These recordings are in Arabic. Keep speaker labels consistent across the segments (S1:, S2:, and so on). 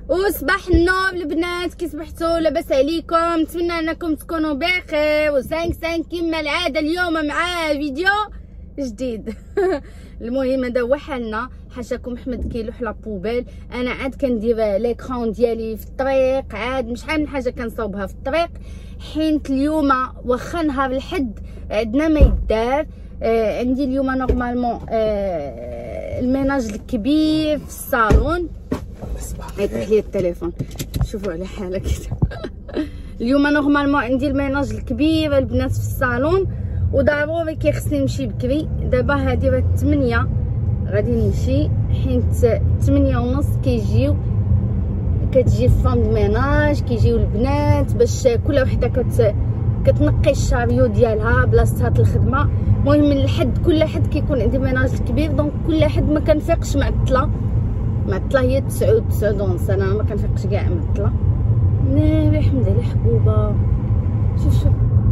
S1: وصباح النور البنات، كي صبحتوا لاباس عليكم؟ نتمنى انكم تكونوا بخير و5 كما العاده. اليوم مع فيديو جديد. المهم هذا هو حالنا، حاشاكم احمد كيلوح لا بوبيل. انا عاد كندير ليكرون ديالي في الطريق، عاد مش شحال من حاجه كنصاوبها في الطريق، حيت اليوم واخا نهار الحد عندنا ما يدار. عندي اليوم نورمالمون الميناج الكبير في الصالون. يطيح لي التليفون، شوفوا على حاله كده. اليوم نورمالمون عندي الميناج الكبير البنات في الصالون، وضروري كيخصني نمشي بكري. دابا هادي راه 8 غادي نمشي، حيت 8:30 كتجي فام دو ميناج، كيجيو البنات باش كل وحده كتنقي الشاريو ديالها بلاصتها الخدمه. المهم من الحد كل حد كيكون عندي ميناج كبير، دونك كل حد ما كنفيقش معطله هي 9:09، انا ما كنفيقش كاع معطله. ناري حمد على حبوبه. شوف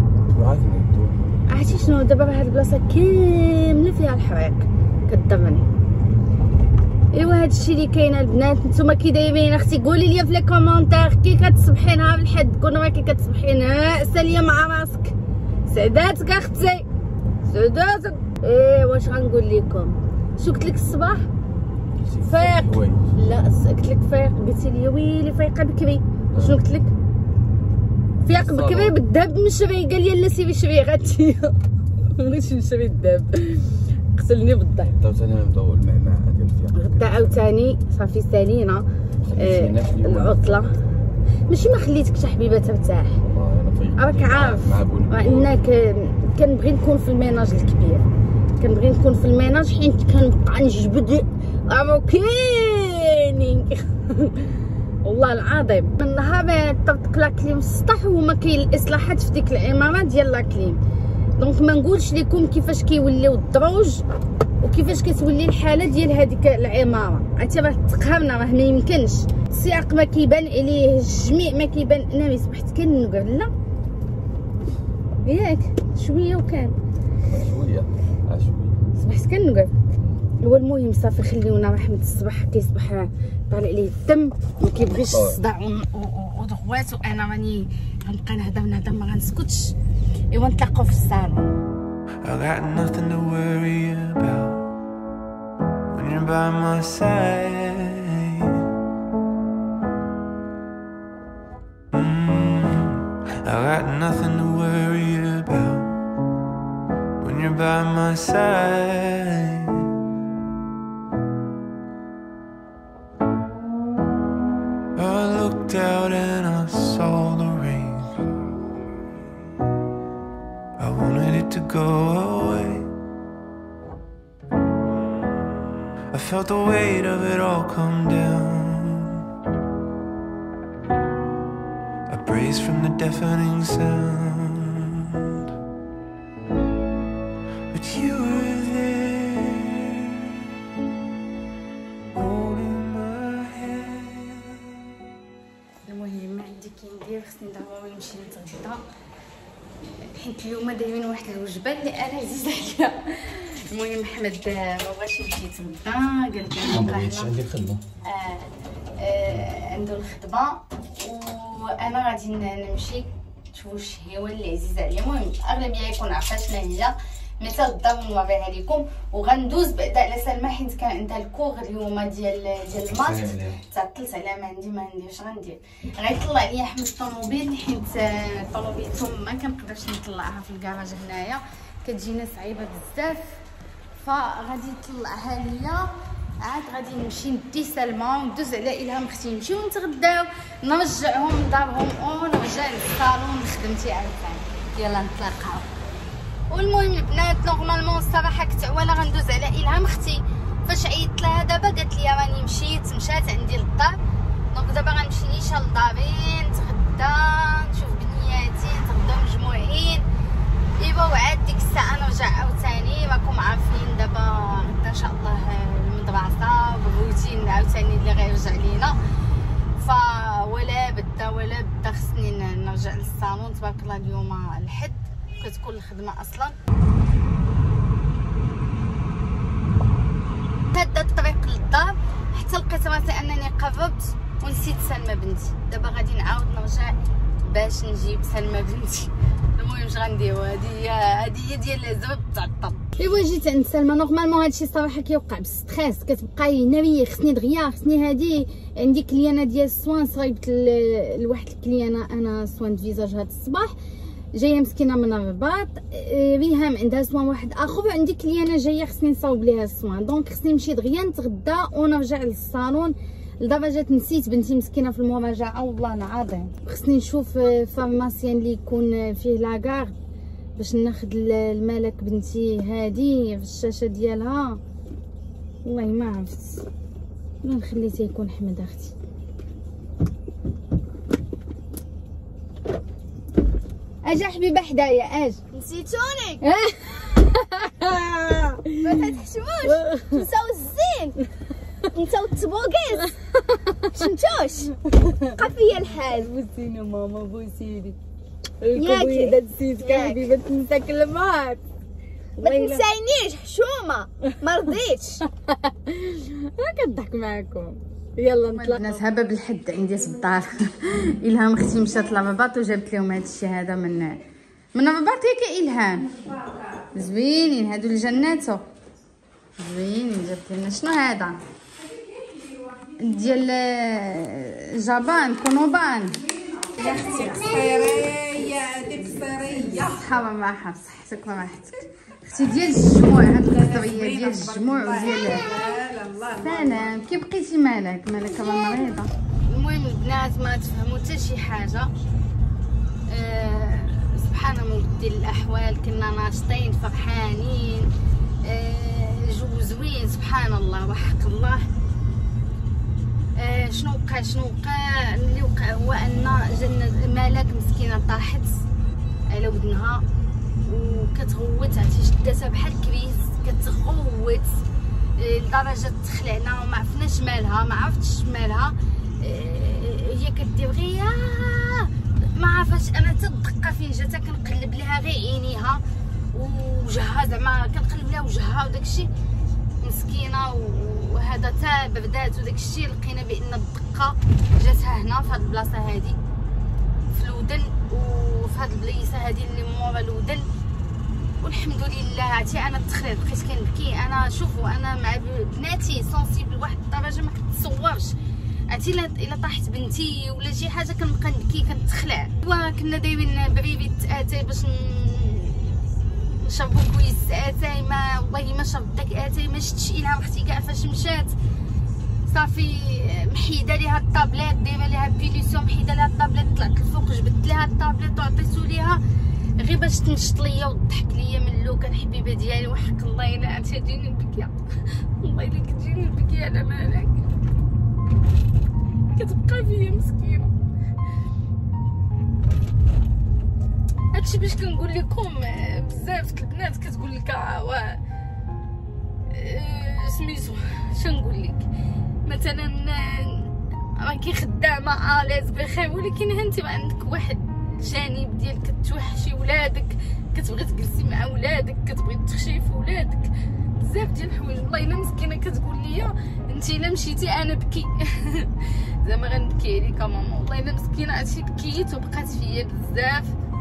S1: عرفتي شنو دابا هاد البلاصه كامله فيها الحريق كضرني. ايوا هادشي اللي كاين البنات. نتوما كي دايرين اختي؟ قولي لي في لي كومونتير كي كتصبحي نهار الحد، كون كي كتصبحي ناعسه ليا مع راسك. سعداتك اختي، سعداتك. واش غنقول لكم؟ شو قلت لك الصباح؟ فايق؟ لا قلت لك فايق، قلتي لي ويلي فايقه بكري. شنو قلت لك؟ فايق بكري بالذهب مشري. قال لي لا سيري شري غاتي. مبغيتش نشري الذهب، قتلني بالضحك.
S2: غدا ثاني نبداو المعمعه ديال الفياق.
S1: غدا عاوتاني صافي سالينا العطله. ماشي ما خليتكش حبيبه ترتاح،
S2: والله انا فايق.
S1: راك عارف انك كنبغي نكون في الميناج الكبير، كنبغي نكون في الميناج حيت كنبقى نجبد كاينين. والله العظيم من نهار طبق لاكليم السطح وما كاين الاصلاحات في ديك العماره ديال لاكليم. دونك ما نقولش لكم كيفاش كيوليو الدروج وكيفاش كتولي الحاله ديال هذيك العماره. عرفتي راه تقهرنا، راه ما يمكنش. السياق ما كيبان عليه، الجميع ما كيبان. انا صبحت كنقر لا ياك شويه وكان
S2: شويه
S1: صبحت كنقر. هو المهم صافي خليونا رحمه الصباح كيصبح طالع عليه الدم، ما كيبغيش الصداع وضغوات، وانا راني غنبقى نهضر ما غنسكتش. ايوا نتلاقاو في الصالون. I got nothing to worry about when you're by my side. I got nothing to worry about when you're by my side. I looked out and I saw the rain. I wanted it to go away. I felt the weight of it all come down. I braced from the deafening sound, but you were there, holding my hand. المهم عندي كي ندير، خصني ضروري نمشي نتغدى حيت اليوم دايرين واحد الوجبه اللي انا عزيزه عليا. المهم احمد ما بغاش يمشي يتغدى، قال لي
S2: ما بغيتش، عندي الخدمه.
S1: عنده الخدمه وانا غادي نمشي. شوفوا الشهيوه اللي عزيزه عليا. المهم الاغلبيه يكون عارفه شنو هي، مثال الدار نوريها لكم. وغندوز بعدا على سلمى حيت كان عندها الكوغ اليوم ديال المات. تعطلت عليها، ما عندي واش غندير. غيطلع لي احمد الطوموبيل حيت طوموبيلته ما كنقدرش نطلعها في الكراج هنايا، كتجينا صعيبه بزاف، فغادي يطلعها ليا. عاد غادي نمشي ندي سلمى وندوز على الهام اختي، نمشيو نتغداو، نرجعهم لدارهم ونرجع للصالون لخدمتي عاوتاني. يلا نتلاقاو. والمهم البنات نورمالمون الصراحه كنت عواله غندوز على الهام اختي، فاش عيطت لها دابا قالت لي راني مشات عندي للدار. دونك دابا غنمشي نيشان لداري نتغدى، نشوف بنياتي، نتغداو مجموعين. ايوا وعاد ديك الساعه نرجع عاوتاني. راكم عارفين دابا غدا ان شاء الله المدرسه والروتين عاوتاني اللي غيرجع لينا، ولا بدا خصني نرجع للصالون. تبارك الله اليوم الحد كتكون الخدمه اصلا. هذا الطريق للدار حتى لقيت راسي انني قربت ونسيت سلمى بنتي. دابا غادي نعاود نرجع باش نجيب سلمى بنتي. المهم اش غنديرو، هادي هي ديال الزباب تاع الطب. ايوا جيت عند سلمى. نورمالمون هادشي صراحه كيوقع بستريس، كتبقاي ناريه خصني دغيا خصني هادي. عندي كليانه ديال السوان صايبت لواحد الكليانه انا سوان د فيزاج هاد الصباح، جايه مسكينه من الرباط. ريهام عندها سوان واحد اخر، وعندي كليانه جايه خصني نصاوب ليها السوان. دونك خصني نمشي دغيا نتغدى ونرجع للصالون. لدرجه نسيت بنتي مسكينه في المراجعه والله العظيم. خصني نشوف فارماسيان اللي يكون فيه لاكار باش ناخذ الملك بنتي هادي في الشاشه ديالها. والله ما عرفت ولا نخلي تيكون حمد اختي. اجا حبيبه حدايا اج.
S3: نسيتوني. ما تحشموش، نساو الزين، نساو الطبوقيس، شمتوش بقى فيا الحال.
S1: بوسيني ماما بوسيني.
S3: ياكي
S1: اذا نسيتك حبيبه تنسى كلمات.
S3: ما تنساينيش حشومه، ما رضيتش.
S1: كنضحك معاكم. يلا نطلع. الناس هبه بالحد عندي في الدار. الهام اختي مشات للرباط وجابت لهم هذا الشيء هذا من الرباط. ياك الهام زوينين هادو الجناتو زوينين. جابت لنا شنو هذا ديال جابان كونوبان.
S4: يا اختي قصيريه هادي قصيريه.
S1: صحابه معها بصحتك وراحتك اختي. ديال الجموع هاد القطريه ديال الجموع وديال سلام. كي بقيتي مالك راه مريضه. المهم البنات ما تفهموا حتى شي حاجه. سبحان مبدل الاحوال. كنا ناشطين فرحانين. جو زوين سبحان الله وحق الله. شنو وقع اللي وقع هو ان جنة مالك مسكينه طاحت على ودنها وكتغوت. عرفتي شداتها بحال الكريس كتغوت لدرجه تخلعنا وما عرفناش مالها. ما عرفتش مالها. هي كدير غير ما عرفاش انا حتى الدقه فين جاتها. كنقلب لها غير عينيها وجهها، زعما كنقلب لها وجهها وداكشي مسكينه. وهذا تا بردات وداكشي لقينا بان الدقه جاتها هنا في هاد البلاصه هادي في الودن وفي هاد البليصه هادي اللي مورا الودن. والحمد لله. عرفتي انا التخريط بقيت كنبكي. انا شوفوا انا مع بناتي سونسيبل لواحد الدرجه ما كتصورش. عرفتي الا طاحت بنتي ولا شي حاجه كنبقى نبكي كنتخلع. كنا دايرين بريفيت اتاي باش نشربو كويس اتاي. ما والله ما شربت داك اتاي. ما شفتش الها اختي كاع فاش مشات صافي محيده ليها الطابليت دايره ليها بيليسيون. محيده ليها الطابليت. طلعت الفوق جبت ليها الطابليت وعطيتو ليها غير باش تنشط ليا وتضحك ليا من لوكا الحبيبه ديالي. وحق الله الا عرفتي تجيني نبكي. والله الا كتجيني نبكي على مالك. كتبقى فيا مسكينه. هادشي باش كنقول لكم بزاف البنات كتقول لك سميتو شنقول لك مثلا راكي خدامه الاز بخير، ولكن انت ما عندك واحد جانب ديال كتوحشي ولادك، كتبغي تجلسي مع ولادك، كتبغي تخشي في ولادك، بزاف ديال الحوايج. والله الا مسكينه كتقول لي انت الا مشيتي انا بكي. زعما غنبكي عليك ماما. والله الا مسكينه عرفتي بكيت وبقات فيا بزاف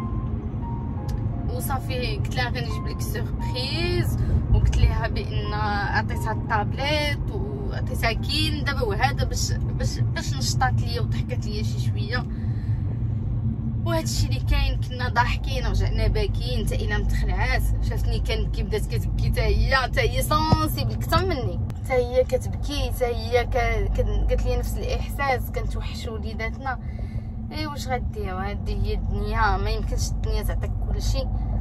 S1: وصافي. قلت لها غنجيب لك سوربريز وقلت لها بان عطيتها الطابليت وعطيتها كين دابا وهذا باش نشطات ليا وضحكات ليا شي شويه. وهادشي اللي كاين. كنا ضاحكين رجعنا باكيين. حتى الا متخلعات شافتني كنبكي بدات كتبكي. حتى هي سونسيبل اكثر مني. حتى هي كتبكي. حتى هي قالت لي نفس الاحساس. كنتوحشوا وليداتنا. اي واش غديروا؟ هذه هي الدنيا. ما يمكنش الدنيا تعطيك كلشي.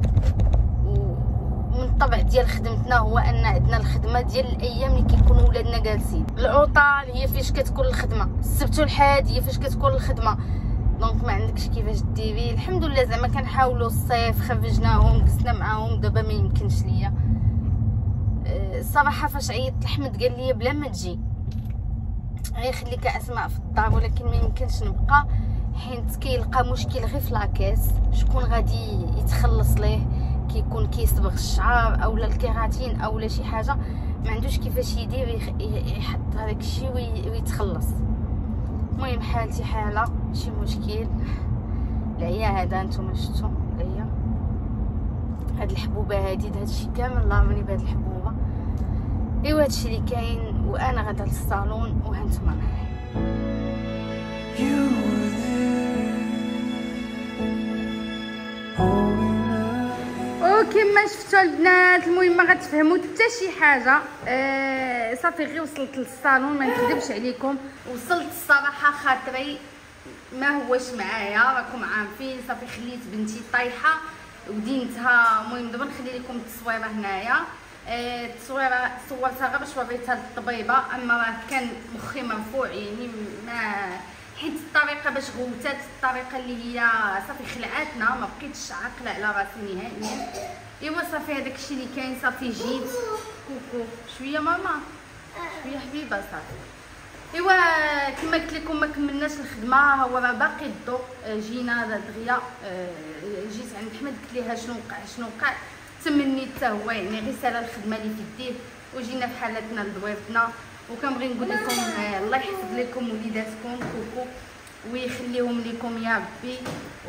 S1: ومن الطبع ديال خدمتنا هو ان عندنا الخدمه ديال الايام اللي كيكونوا ولادنا جالسين. العطل هي فاش كتكون الخدمه. السبت والحاد هي فاش كتكون الخدمه. دونك ما عندكش كيفاش ديري. الحمد لله زعما كنحاولوا. الصيف خرجناهم جلسنا معاهم. دابا ما يمكنش ليا الصراحه. فاش عيطت لحمد قال لي بلا ما تجي غير خليك اسماء في الدار، ولكن ما يمكنش نبقى حيت كيلقى مشكل غير في لاكاس. شكون غادي يتخلص ليه؟ كيكون كيصبغ الشعر اولا الكيراتين اولا شي حاجه، ما عندوش كيفاش يدير يحط هذاك الشيء ويتخلص. المهم حالتي حاله ماشي مشكل. العيا هذا نتوما شفتوا العيا، هاد الحبوبه هادي هادشي كامل الله مني بهاد الحبوبه. ايوا هادشي اللي كاين، وانا غادا للصالون وهانتوما معايا. وكما شفتوا البنات المهم ما غتفهموا حتى شي حاجه. صافي غير وصلت للصالون ما نكذبش عليكم، وصلت الصراحه خاطري ما هوش معايا راكم عارفين. صافي خليت بنتي طايحه ودينتها. المهم دابا نخلي لكم التصويره هنايا. التصويره صورتها غير باش وريتها للطبيبه، اما راه كان مخي مرفوع يعني ما حيت الطريقه باش غوتات الطريقه اللي هي صافي خلعاتنا، ما بقيتش عاقله على راسي نهائيا. ايوا صافي هذاك الشيء اللي كاين. صافي جيت كوكو شويه ماما شويه حبيبه صافي. ايوا كما قلت لكم ما كملناش الخدمه، هو راه باقي الضوء. جينا دغيا جيت عند احمد قلت ليها شنو وقع تمنيت حتى هو يعني غير سالا الخدمه اللي في يديه، وجينا في حالتنا لدويرتنا. وكنبغي نقول لكم الله يحفظ لكم وليداتكم كوكو ويخليهم لكم يا ربي،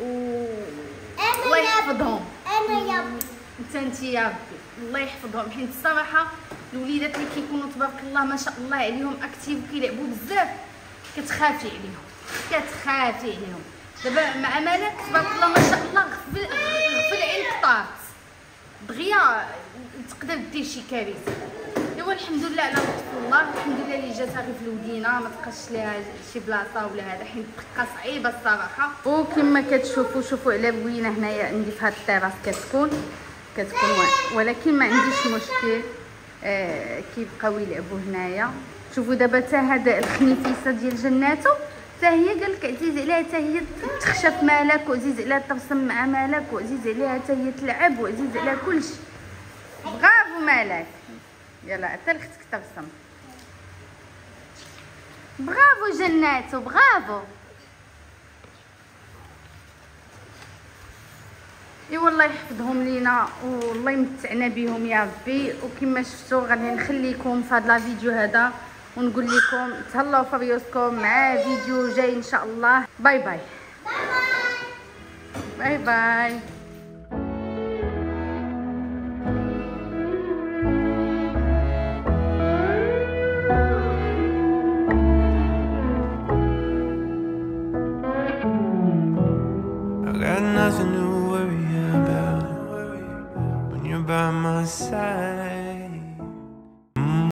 S1: الله يحفظهم. انت يا ربي الله يحفظهم، حيت الصراحه الوليدات اللي كيكونوا تبارك الله ما شاء الله عليهم اكتيف وكيلعبوا بزاف كتخافي عليهم. دابا مع مالك تبارك الله ما شاء الله غفل عينك طارت دغيا تقدر دير شي كارثه. ايوا الحمد لله على لطف الله، الحمد لله اللي جاتها غير في الودينه ما تبقاش ليها شي بلاصه ولا هذا، حيت دقه صعيبه الصراحه. وكما كتشوفوا شوفوا على بوينه هنايا عندي في هاد الطراس كتكون ولكن ما عنديش مشكل. كيبقاو يلعبوا هنايا. شوفوا دابا حتى هاد الخنيفيسه ديال جناتو حتى هي قال لك عزيز عليها حتى هي تخشى في مالك، وعزيز عليها ترسم مع مالك، وعزيز عليها حتى هي تلعب، وعزيز عليها كلشي. برافو مالك، يلا حتى لختك ترسم. برافو جناتو برافو. ايوا الله يحفظهم لينا والله يمتعنا بهم يا ربي. وكما شفتوا غادي نخليكم في هذا الفيديو هذا ونقول لكم تهلاو في ريوسكم مع فيديو جاي ان شاء الله. باي باي باي باي.